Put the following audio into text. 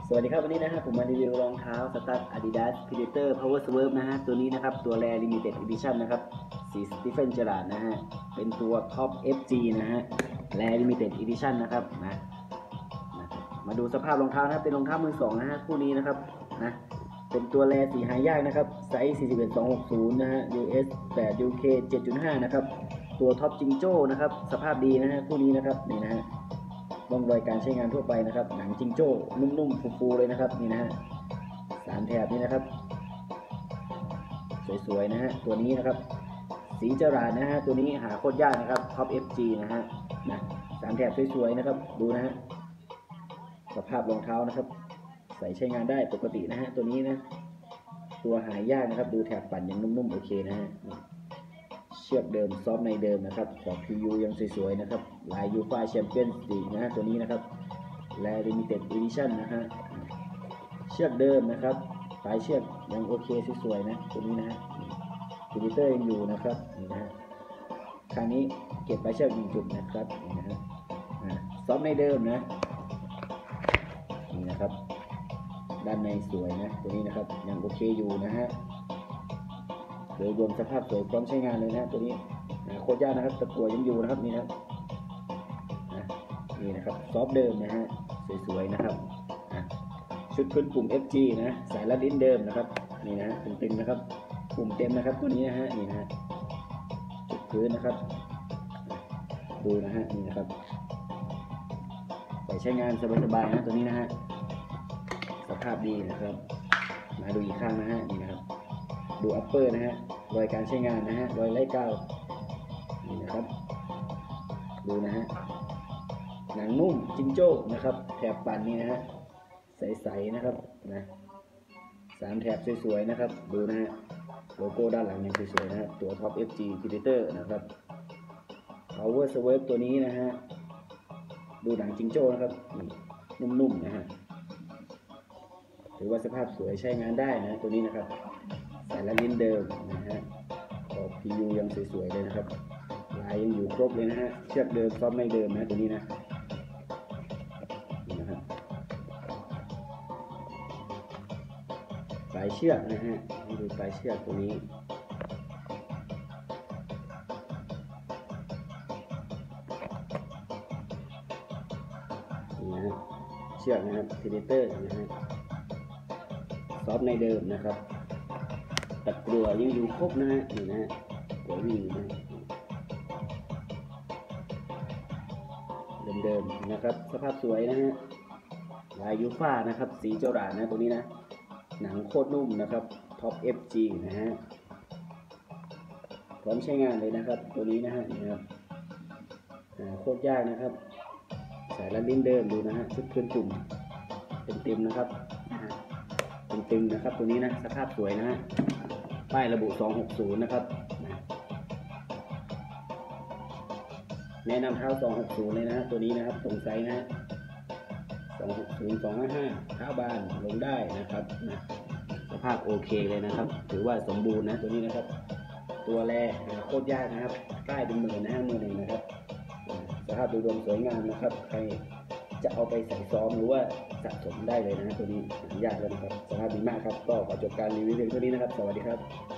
สวัสดีครับวันนี้นะครับผมมารีวิวรองเท้าสตั๊ด Adidas Predator Power Swerve นะฮะตัวนี้นะครับตัว Rare Limited Edition นะครับสีสตีเฟนเจอราร์ดนะฮะเป็นตัว Top FG นะฮะ Rare Limited Edition นะครับมาดูสภาพรองเท้านะเป็นรองเท้ามือสองนะฮะคู่นี้นะครับนะเป็นตัว Rare สีหายากนะครับไซส์ 41-260 นะฮะ US 8 UK 7.5 นะครับตัวท็อปจิงโจ้นะครับสภาพดีนะฮะคู่นี้นะครับนี่นะฮะร่องรอยการใช้งานทั่วไปนะครับหนังจิงโจ้นุ่มๆฟูๆเลยนะครับนี่นะฮะ3แถบนี้นะครับสวยๆนะฮะตัวนี้นะครับสีจราดนะฮะตัวนี้หาโคตรยากนะครับท็อป FG นะฮะ3แถบสวยๆนะครับดูนะฮะสภาพรองเท้านะครับใส่ใช้งานได้ปกตินะฮะตัวนี้นะตัวหายากนะครับดูแถบปั่นยังนุ่มๆโอเคนะฮะเชือกเดิมซอฟในเดิมนะครับขอบ PU ยังสวยๆนะครับลายยูฟ่าแชมเปี้ยนส์ลีกนะฮะตัวนี้นะครับและ Limited Edition นะฮะเชือกเดิมนะครับปลายเชือกยังโอเคสวยๆนะตัวนี้นะฮะฟิลิเตอร์ยังอยู่นะครับนี่นะฮะครั้งนี้เก็บปลายเชือก1จุดนะครับนี่นะฮะซอฟในเดิมนะนี่นะครับด้านในสวยนะตัวนี้นะครับยังโอเคอยู่นะฮะโดยรวมสภาพสวยพร้อมใช้งานเลยนะตัวนี้โคตรยากนะครับตะกั่วยังอยู่นะครับนี่นะครับนี่นะครับซอฟเดิมนะฮะสวยๆนะครับชุดพื้นปุ่ม FG นะสายรัดลิ้นเดิมนะครับนี่นะตึงๆนะครับปุ่มเต็มนะครับตัวนี้นะฮะนี่นะจุดพื้นนะครับดูนะฮะนี่นะครับใส่ใช้งานสบายๆนะตัวนี้นะฮะสภาพดีนะครับมาดูอีกข้างนะฮะนี่นะครับดูอัปเปอร์นะฮะรอยการใช้งานนะฮะรอยไล่ก้าวนี่นะครับดูนะฮะหนังนุ่มจิงโจ้นะครับแถบปั่นนี่นะฮะใสๆนะครับนะ3แถบสวยๆนะครับดูนะฮะโลโก้ด้านหลังยังสวยๆนะครับตัว Top FG Predator นะครับ Power Swerve ตัวนี้นะฮะดูหนังจิงโจ้นะครับนุ่มๆนะฮะถือว่าสภาพสวยใช้งานได้นะตัวนี้นะครับใส่ละลิ้นเดิมนะฮะขอบ PU ยังสวยๆเลยนะครับลายยังอยู่ครบเลยนะฮะเชือกเดิมซอฟไม่เดิมนะตัวนี้นะนี่นะครับปลายเชือกนะฮะนี่ดูปลายเชือกตัวนี้นี่นะฮะเชือกนะครับ Predator นะฮะซอฟในเดิมนะครับตะกั่วยังอยู่ครบนะฮะนี่นะฮะหัววิ่งนะเดิมๆนะครับสภาพสวยนะฮะลายยูฟ่านะครับสีเจ้าด่านนะตัวนี้นะหนังโคตรนุ่มนะครับท็อป FG นะฮะพร้อมใช้งานเลยนะครับตัวนี้นะฮะนี่ครับโคตรยากนะครับสายรัดลิ้นเดิมดูนะฮะชุดพื้นตุ่มเต็มๆนะครับตึงๆนะครับตัวนี้นะสภาพสวยนะฮะป้ายระบุ260นะครับแนะนำเท้า260เลยนะฮะตัวนี้นะครับตรงไซส์นะฮะ260 255เท้าบานลงได้นะครับสภาพโอเคเลยนะครับถือว่าสมบูรณ์นะตัวนี้นะครับตัวแรโคตรยากนะครับป้ายเป็นหมื่นนะฮะมือหนึ่งนะครับสภาพโดยรวมสวยงามนะครับใครจะเอาไปใส่ซ้อมหรือว่าสะสมได้เลยนะตัวนี้ยากเลยนะครับสภาพดีมากครับก็ขอจบการรีวิวเพียงเท่านี้นะครับสวัสดีครับ